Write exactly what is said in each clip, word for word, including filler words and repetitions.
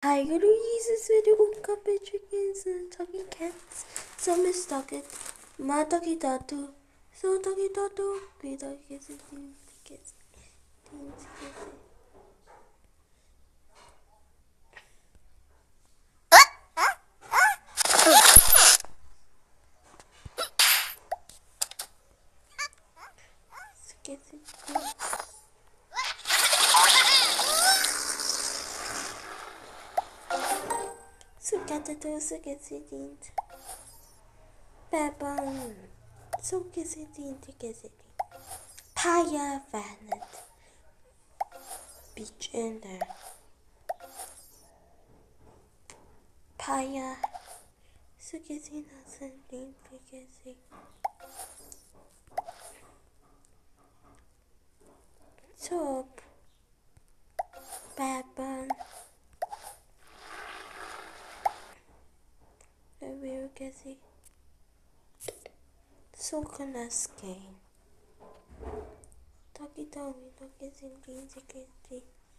Hi, good Jesus, video couple chickens and talking cats. Some is talking. Ma talkie tatu. So talkie tatu. We talkie kissing teens, kids, teens, kissing. Kissing. So cat to so kissing teens. Babon. So kissing teens, kissing. Paya Vanet. Beach in there. Paya. So kissing us and being kissing. Top. Babon. The real kissing. So can I scan. Talkie talkie talkie singing secretly.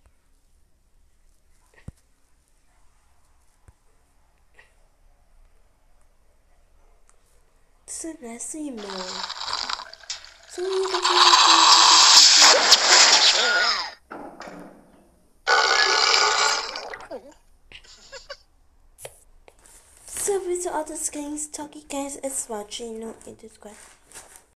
So let's see more. So we So with the other skins, talkie guys is watching no in the square.